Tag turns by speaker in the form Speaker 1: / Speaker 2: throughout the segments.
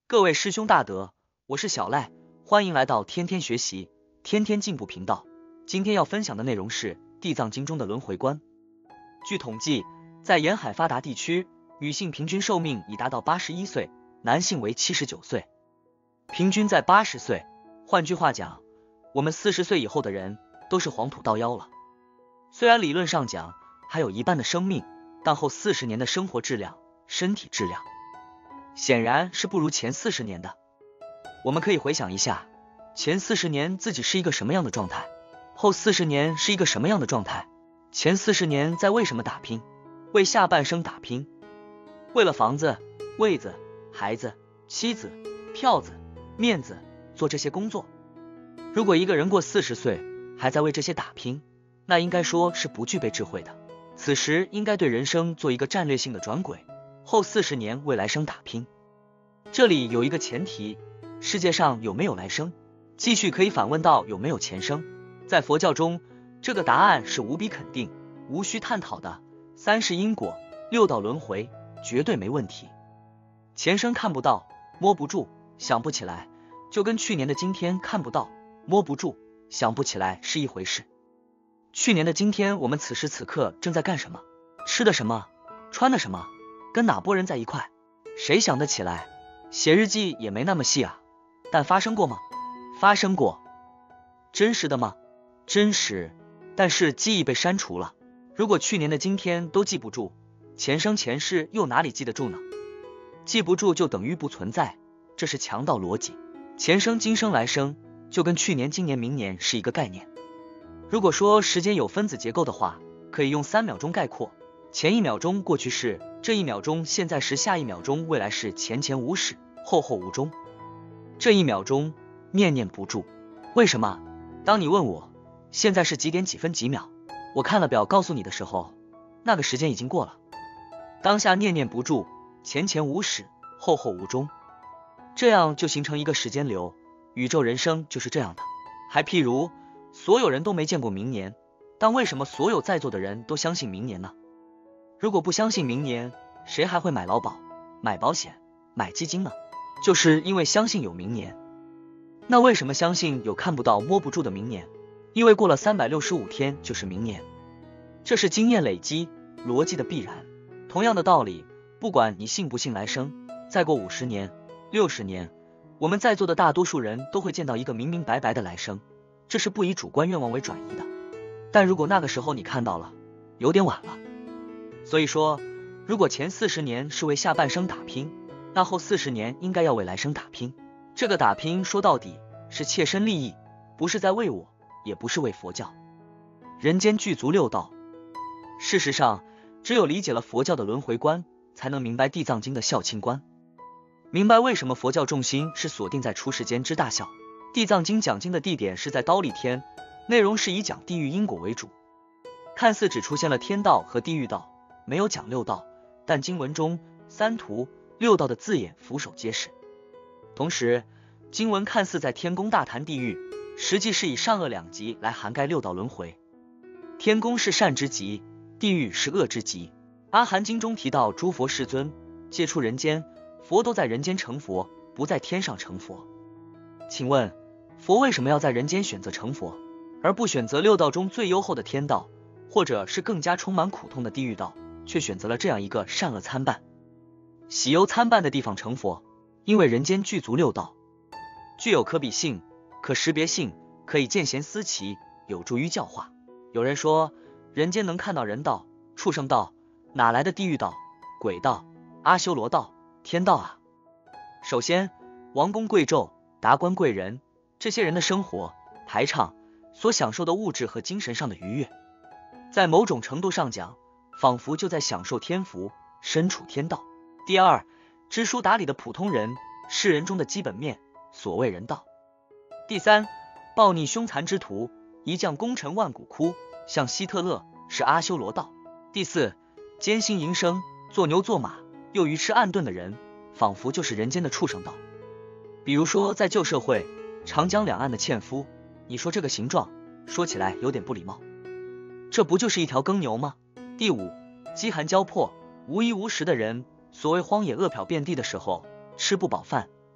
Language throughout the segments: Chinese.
Speaker 1: 各位师兄大德，我是小赖，欢迎来到天天学习，天天进步频道。今天要分享的内容是《地藏经》中的轮回观。据统计，在沿海发达地区，女性平均寿命已达到81岁，男性为79岁，平均在80岁。换句话讲，我们40岁以后的人都是黄土到腰了。虽然理论上讲还有一半的生命，但后40年的生活质量、身体质量显然是不如前40年的。我们可以回想一下，前40年自己是一个什么样的状态，后40年是一个什么样的状态。前40年在为什么打拼？为下半生打拼，为了房子、位子、孩子、妻子、票子、面子，做这些工作。如果一个人过40岁还在为这些打拼，那应该说是不具备智慧的。此时应该对人生做一个战略性的转轨，后40年为来生打拼。这里有一个前提，世界上有没有来生？继续可以反问到有没有前生？在佛教中，这个答案是无比肯定，无需探讨的。三世因果，六道轮回，绝对没问题。前生看不到，摸不住，想不起来，就跟去年的今天看不到，摸不住，想不起来是一回事。去年的今天，我们此时此刻正在干什么？吃的什么？穿的什么？跟哪拨人在一块？谁想得起来？写日记也没那么细啊，但发生过吗？发生过。真实的吗？真实，但是记忆被删除了。如果去年的今天都记不住，前生前世又哪里记得住呢？记不住就等于不存在，这是强盗逻辑。前生今生来生就跟去年今年明年是一个概念。如果说时间有分子结构的话，可以用3秒钟概括，前1秒钟过去式，这1秒钟现在时，下1秒钟未来式，前前无始，后后无终。这1秒钟念念不住。为什么？当你问我现在是几点几分几秒，我看了表告诉你的时候，那个时间已经过了。当下念念不住，前前无始，后后无终，这样就形成一个时间流。宇宙人生就是这样的。还譬如所有人都没见过明年，但为什么所有在座的人都相信明年呢？如果不相信明年，谁还会买劳保、买保险、买基金呢？就是因为相信有明年。那为什么相信有看不到摸不住的明年？因为过了365天就是明年，这是经验累积逻辑的必然。同样的道理，不管你信不信来生，再过50年、60年，我们在座的大多数人都会见到一个明明白白的来生，这是不以主观愿望为转移的。但如果那个时候你看到了，有点晚了。所以说，如果前40年是为下半生打拼，那后40年应该要为来生打拼。这个打拼说到底是切身利益，不是在为我，也不是为佛教。人间具足六道。事实上，只有理解了佛教的轮回观，才能明白地藏经的孝亲观，明白为什么佛教重心是锁定在出世间之大孝。地藏经讲经的地点是在忉利天，内容是以讲地狱因果为主。看似只出现了天道和地狱道，没有讲六道，但经文中三途六道的字眼俯首皆是。同时，经文看似在天宫大谈地狱，实际是以善恶两极来涵盖六道轮回。天宫是善之极，地狱是恶之极。阿含经中提到诸佛世尊皆出人间，佛都在人间成佛，不在天上成佛。请问佛为什么要在人间选择成佛，而不选择六道中最优厚的天道，或者是更加充满苦痛的地狱道，却选择了这样一个善恶参半、喜忧参半的地方成佛？因为人间具足六道，具有可比性、可识别性，可以见贤思齐，有助于教化。有人说人间能看到人道、畜生道，哪来的地狱道、鬼道、阿修罗道、天道啊？首先，王公贵胄、达官贵人，这些人的生活排场所享受的物质和精神上的愉悦，在某种程度上讲，仿佛就在享受天福，身处天道。第二，知书达理的普通人，世人中的基本面，所谓人道。第三，暴逆凶残之徒，一将功成万骨枯，像希特勒，是阿修罗道。第四，奸心营生，做牛做马，又愚痴暗钝的人，仿佛就是人间的畜生道。比如说在旧社会，长江两岸的纤夫，你说这个形状，说起来有点不礼貌，这不就是一条耕牛吗？第五，饥寒交迫、无衣无食的人，所谓荒野饿殍遍地的时候，吃不饱饭，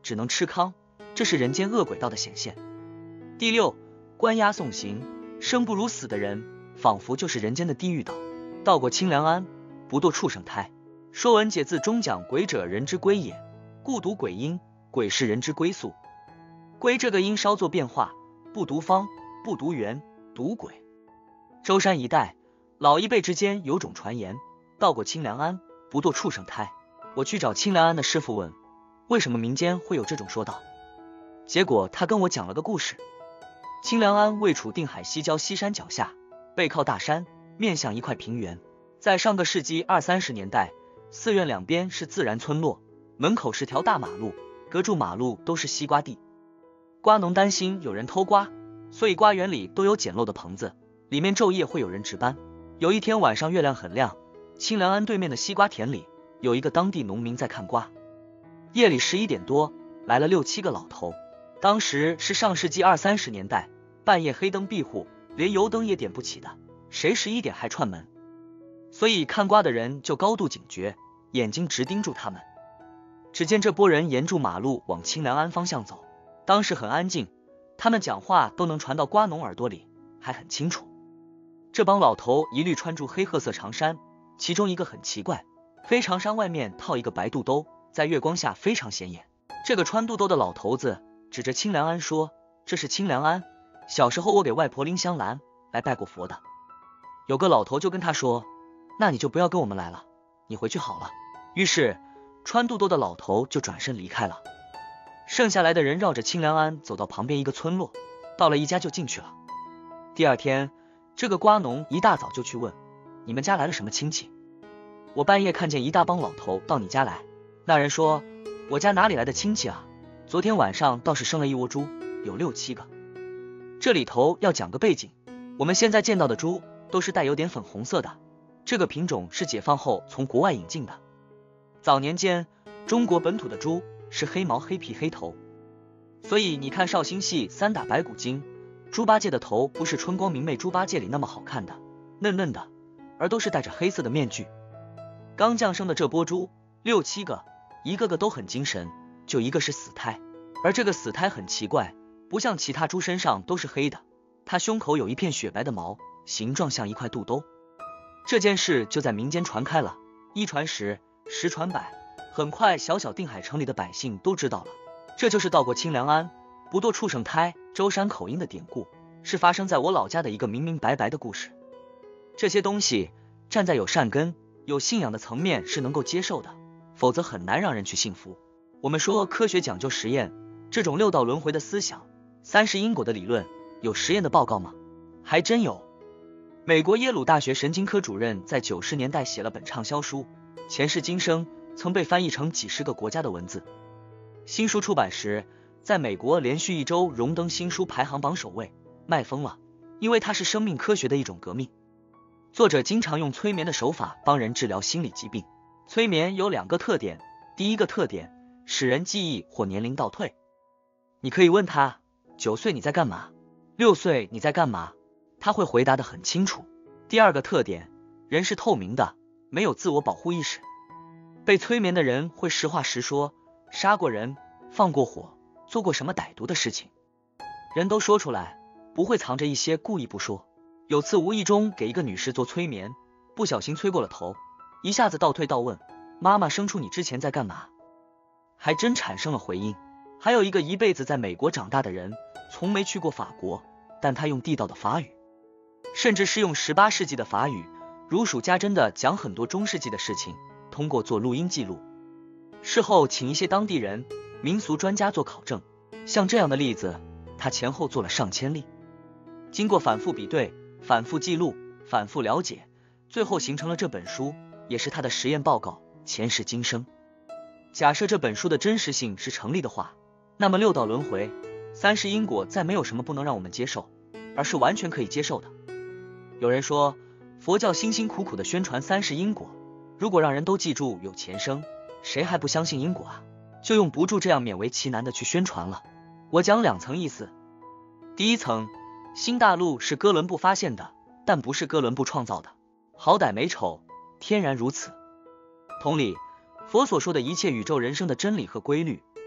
Speaker 1: 只能吃糠，这是人间恶鬼道的显现。第六，关押送刑，生不如死的人，仿佛就是人间的地狱岛。到过清凉庵，不堕畜生胎。说文解字中讲鬼者人之归也，故读鬼音，鬼是人之归宿。归这个音稍作变化，不读方，不读圆，读鬼。舟山一带老一辈之间有种传言，到过清凉庵，不堕畜生胎。我去找清凉庵的师傅问，为什么民间会有这种说道？结果他跟我讲了个故事。清凉庵位处定海西郊西山脚下，背靠大山，面向一块平原。在上个世纪20-30年代，寺院两边是自然村落，门口是条大马路，隔住马路都是西瓜地。瓜农担心有人偷瓜，所以瓜园里都有简陋的棚子，里面昼夜会有人值班。有一天晚上月亮很亮，清凉庵对面的西瓜田里有一个当地农民在看瓜。夜里11点多，来了6-7个老头。当时是上世纪20-30年代，半夜黑灯闭户，连油灯也点不起的，谁11点还串门？所以看瓜的人就高度警觉，眼睛直盯住他们。只见这波人沿住马路往清凉庵方向走，当时很安静，他们讲话都能传到瓜农耳朵里，还很清楚。这帮老头一律穿着黑褐色长衫，其中一个很奇怪，黑长衫外面套一个白肚兜，在月光下非常显眼。这个穿肚兜的老头子指着清凉庵说，这是清凉庵，小时候我给外婆拎香兰来拜过佛的。有个老头就跟他说，那你就不要跟我们来了，你回去好了。于是穿肚兜的老头就转身离开了。剩下来的人绕着清凉庵走到旁边一个村落，到了一家就进去了。第二天，这个瓜农一大早就去问，你们家来了什么亲戚？我半夜看见一大帮老头到你家来。那人说，我家哪里来的亲戚啊，昨天晚上倒是生了一窝猪，有6-7个。这里头要讲个背景，我们现在见到的猪都是带有点粉红色的，这个品种是解放后从国外引进的。早年间中国本土的猪是黑毛黑皮黑头，所以你看绍兴戏3打白骨精，猪八戒的头不是春光明媚猪八戒里那么好看的嫩嫩的，而都是戴着黑色的面具。刚降生的这波猪6-7个，一个个都很精神，就一个是死胎。而这个死胎很奇怪，不像其他猪身上都是黑的，它胸口有一片雪白的毛，形状像一块肚兜。这件事就在民间传开了，一传十，十传百，很快小小定海城里的百姓都知道了。这就是到过清凉庵，不堕畜生胎，舟山口音的典故，是发生在我老家的一个明明白白的故事。这些东西站在有善根、有信仰的层面是能够接受的，否则很难让人去信服。我们说科学讲究实验，这种6道轮回的思想，30因果的理论，有实验的报告吗？还真有。美国耶鲁大学神经科主任在90年代写了本畅销书《前世今生》，曾被翻译成几10个国家的文字。新书出版时，在美国连续1周荣登新书排行榜首位，卖疯了，因为它是生命科学的一种革命。作者经常用催眠的手法帮人治疗心理疾病。催眠有2个特点，第一个特点，使人记忆或年龄倒退。你可以问他9岁你在干嘛，6岁你在干嘛，他会回答得很清楚。第二个特点，人是透明的，没有自我保护意识。被催眠的人会实话实说，杀过人，放过火，做过什么歹毒的事情，人都说出来，不会藏着一些故意不说。有次无意中给一个女士做催眠，不小心催过了头，一下子倒退到问妈妈生出你之前在干嘛，还真产生了回音。还有一个一辈子在美国长大的人，从没去过法国，但他用地道的法语，甚至是用18世纪的法语，如数家珍的讲很多中世纪的事情，通过做录音记录。事后请一些当地人、民俗专家做考证，像这样的例子，他前后做了上千例。经过反复比对、反复记录、反复了解，最后形成了这本书，也是他的实验报告《前世今生》。假设这本书的真实性是成立的话，那么6道轮回、30因果再没有什么不能让我们接受，而是完全可以接受的。有人说，佛教辛辛苦苦的宣传30因果，如果让人都记住有前生，谁还不相信因果啊？就用不住这样勉为其难的去宣传了。我讲2层意思。第一层，新大陆是哥伦布发现的，但不是哥伦布创造的，好歹美丑，天然如此。同理，佛所说的一切宇宙人生的真理和规律，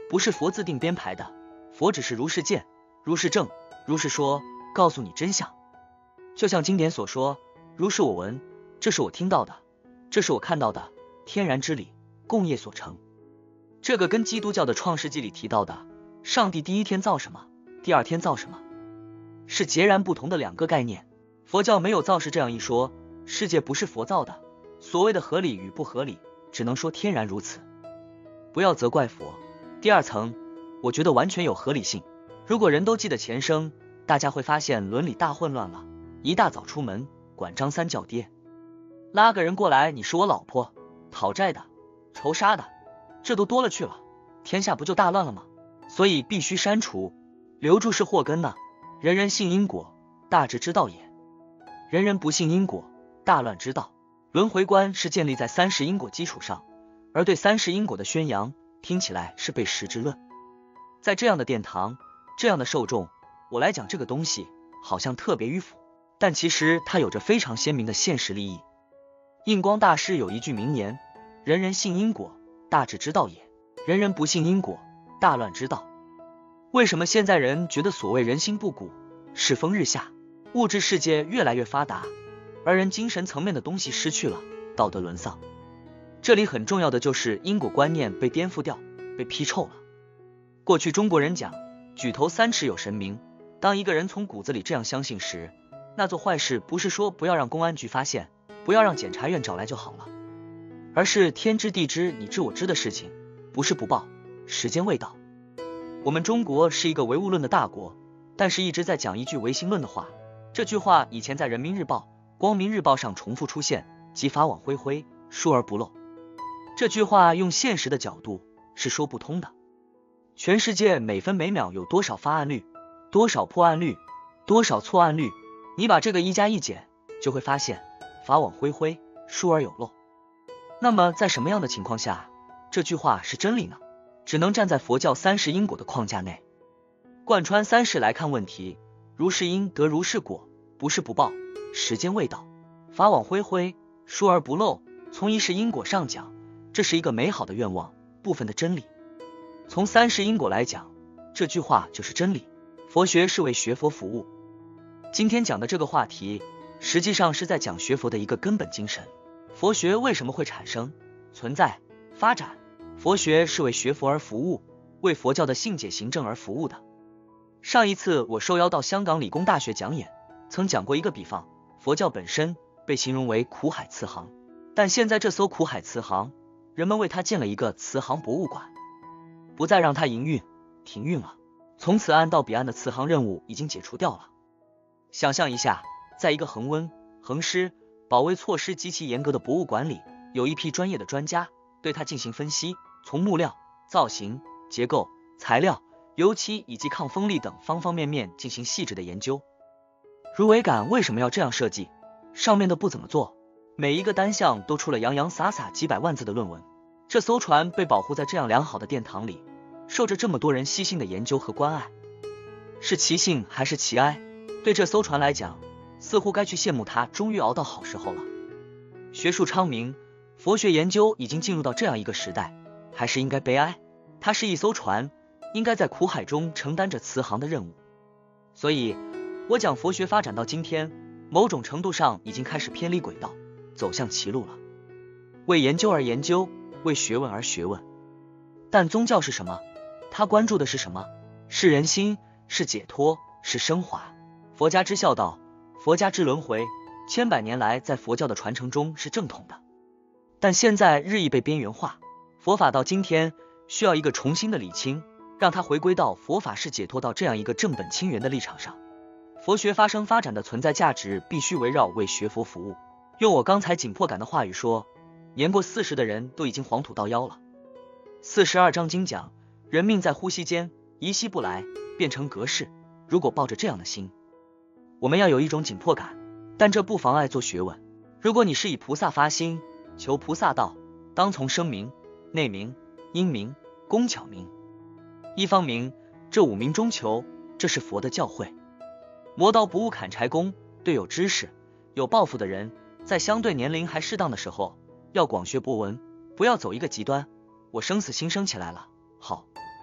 Speaker 1: 不是佛自定编排的，佛只是如是见，如是证，如是说，告诉你真相。就像经典所说，如是我闻，这是我听到的，这是我看到的，天然之理，共业所成。这个跟基督教的创世纪里提到的上帝第一天造什么，第二天造什么，是截然不同的两个概念。佛教没有造世这样一说，世界不是佛造的，所谓的合理与不合理，只能说天然如此。不要责怪佛。第二层，我觉得完全有合理性。如果人都记得前生，大家会发现伦理大混乱了。一大早出门，管张三叫爹，拉个人过来，你是我老婆，讨债的，仇杀的，这都多了去了，天下不就大乱了吗？所以必须删除，留住是祸根呢。人人信因果，大智之道也；人人不信因果，大乱之道。轮回观是建立在30因果基础上，而对30因果的宣扬，听起来是背时之论。在这样的殿堂，这样的受众，我来讲这个东西，好像特别迂腐，但其实它有着非常鲜明的现实利益。印光大师有一句名言：人人信因果，大智之道也；人人不信因果，大乱之道。为什么现在人觉得所谓人心不古，世风日下，物质世界越来越发达，而人精神层面的东西失去了，道德沦丧？这里很重要的就是因果观念被颠覆掉，被批臭了。过去中国人讲举头三尺有神明，当一个人从骨子里这样相信时，那做坏事不是说不要让公安局发现，不要让检察院找来就好了，而是天知地知你知我知的事情，不是不报，时间未到。我们中国是一个唯物论的大国，但是一直在讲一句唯心论的话。这句话以前在人民日报、光明日报上重复出现，即法网恢恢，疏而不漏。这句话用现实的角度是说不通的。全世界每分每秒有多少发案率，多少破案率，多少错案率，你把这个一加一减，就会发现法网恢恢，疏而有漏。那么在什么样的情况下这句话是真理呢？只能站在佛教30因果的框架内，贯穿3世来看问题。如是因得如是果，不是不报，时间未到，法网恢恢，疏而不漏。从1世因果上讲，这是一个美好的愿望，部分的真理。从3世因果来讲，这句话就是真理。佛学是为学佛服务。今天讲的这个话题，实际上是在讲学佛的一个根本精神。佛学为什么会产生、存在、发展？佛学是为学佛而服务，为佛教的信解行证而服务的。上一次我受邀到香港理工大学讲演，曾讲过一个比方，佛教本身被形容为苦海慈航，但现在这艘苦海慈航，人们为它建了一个慈航博物馆，不再让它营运停运了，从此岸到彼岸的慈航任务已经解除掉了。想象一下，在一个恒温、恒湿、保卫措施极其严格的博物馆里，有一批专业的专家对它进行分析，从木料、造型、结构、材料、油漆以及抗风力等方方面面进行细致的研究。如桅杆为什么要这样设计？上面的不怎么做，每一个单项都出了洋洋洒洒几百万字的论文。这艘船被保护在这样良好的殿堂里，受着这么多人悉心的研究和关爱，是其幸还是其哀？对这艘船来讲，似乎该去羡慕它终于熬到好时候了。学术昌明，佛学研究已经进入到这样一个时代，还是应该悲哀？它是一艘船，应该在苦海中承担着慈航的任务。所以我讲佛学发展到今天，某种程度上已经开始偏离轨道，走向歧路了。为研究而研究，为学问而学问。但宗教是什么？它关注的是什么？是人心，是解脱，是升华。佛家之孝道，佛家之轮回，千百年来在佛教的传承中是正统的，但现在日益被边缘化。佛法到今天需要一个重新的理清，让它回归到佛法是解脱到这样一个正本清源的立场上。佛学发生发展的存在价值必须围绕为学佛服务。用我刚才紧迫感的话语说，年过40的人都已经黄土到腰了。42章经讲，人命在呼吸间，一息不来，变成隔世。如果抱着这样的心，我们要有一种紧迫感，但这不妨碍做学问。如果你是以菩萨发心，求菩萨道，当从声明、内明、因明、工巧明、一方明，这5明中求，这是佛的教诲。磨刀不误砍柴工，对有知识、有抱负的人，在相对年龄还适当的时候，要广学博闻，不要走一个极端。我生死心生起来了，好，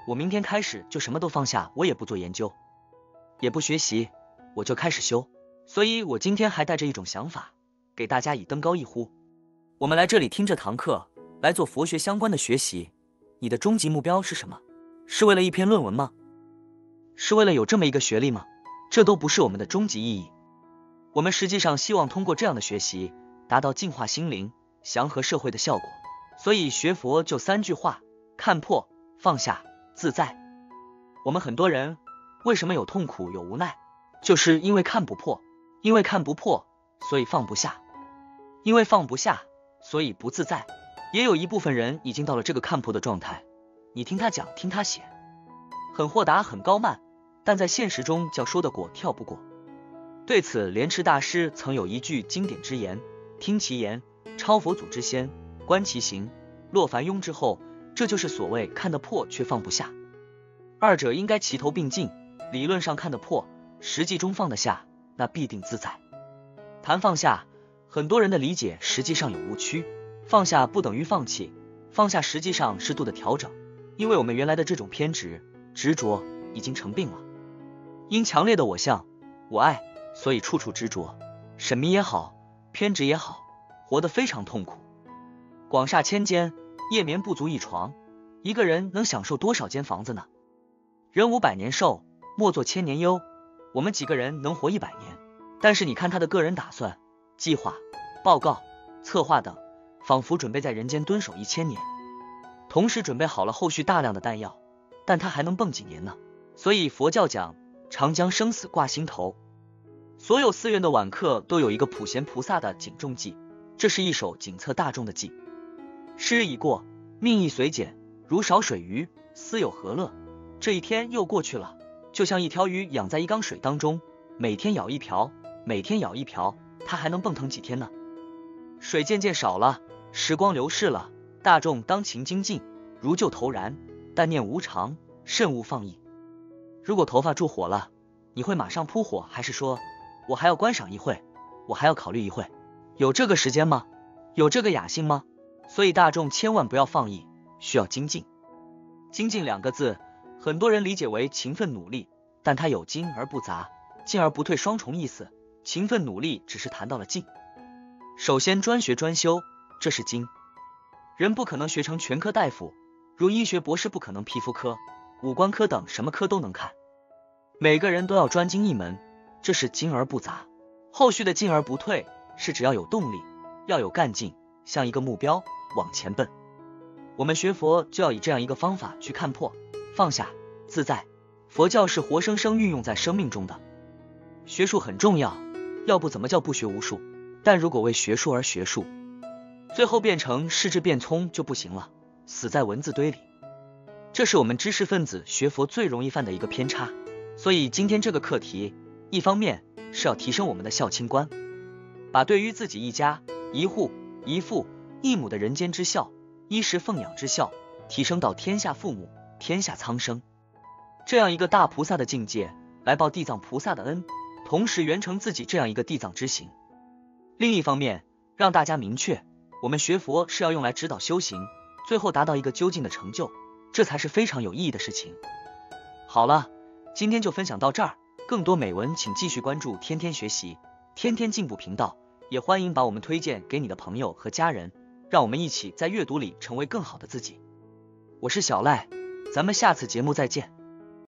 Speaker 1: 我明天开始就什么都放下，我也不做研究，也不学习，我就开始修。所以我今天还带着一种想法，给大家以登高一呼。我们来这里听这堂课，来做佛学相关的学习。你的终极目标是什么？是为了一篇论文吗？是为了有这么一个学历吗？这都不是我们的终极意义。我们实际上希望通过这样的学习，达到净化心灵、祥和社会的效果。所以学佛就3句话：看破、放下、自在。我们很多人为什么有痛苦、有无奈，就是因为看不破。因为看不破，所以放不下。因为放不下，所以不自在。也有一部分人已经到了这个看破的状态，你听他讲，听他写，很豁达，很高慢，但在现实中叫说得过跳不过。对此，莲池大师曾有一句经典之言：听其言，超佛祖之先；观其行，落凡庸之后。这就是所谓看得破却放不下，二者应该齐头并进。理论上看得破，实际中放得下，那必定自在。谈放下，很多人的理解实际上有误区。放下不等于放弃，放下实际上适度的调整，因为我们原来的这种偏执、执着已经成病了。因强烈的我相、我爱，所以处处执着，神迷也好，偏执也好，活得非常痛苦。广厦千间，夜眠不足一床，一个人能享受多少间房子呢？人无百年寿，莫作千年忧。我们几个人能活100年，但是你看他的个人打算、计划、报告、策划等，仿佛准备在人间蹲守1000年，同时准备好了后续大量的弹药，但他还能蹦几年呢？所以佛教讲常将生死挂心头。所有寺院的晚课都有一个普贤菩萨的警众记，这是一首警策大众的记。是日已过，命亦随减，如少水鱼，斯有何乐？这一天又过去了，就像一条鱼养在一缸水当中，每天舀一瓢，每天舀一瓢，它还能蹦腾几天呢？水渐渐少了，时光流逝了，大众当勤精进，如旧投燃，但念无常，慎勿放逸。如果头发着火了，你会马上扑火，还是说我还要观赏一会，我还要考虑一会？有这个时间吗？有这个雅兴吗？所以大众千万不要放逸，需要精进。精进2个字，很多人理解为勤奋努力，但它有精而不杂、进而不退双重意思。勤奋努力只是谈到了进，首先专学专修，这是精。人不可能学成全科大夫，如医学博士不可能皮肤科、五官科等什么科都能看。每个人都要专精一门，这是精而不杂。后续的进而不退，是只要有动力，要有干劲，向一个目标往前奔。我们学佛就要以这样一个方法去看破、放下、自在。佛教是活生生运用在生命中的。学术很重要，要不怎么叫不学无术？但如果为学术而学术，最后变成视智变聪就不行了，死在文字堆里。这是我们知识分子学佛最容易犯的一个偏差。所以今天这个课题，一方面是要提升我们的孝亲观，把对于自己一家、一户、一父、一母的人间之孝、衣食奉养之孝，提升到天下父母、天下苍生这样一个大菩萨的境界，来报地藏菩萨的恩，同时圆成自己这样一个地藏之行。另一方面，让大家明确，我们学佛是要用来指导修行，最后达到一个究竟的成就，这才是非常有意义的事情。好了，今天就分享到这儿，更多美文请继续关注天天学习、天天进步频道，也欢迎把我们推荐给你的朋友和家人，让我们一起在阅读里成为更好的自己。我是小赖，咱们下次节目再见。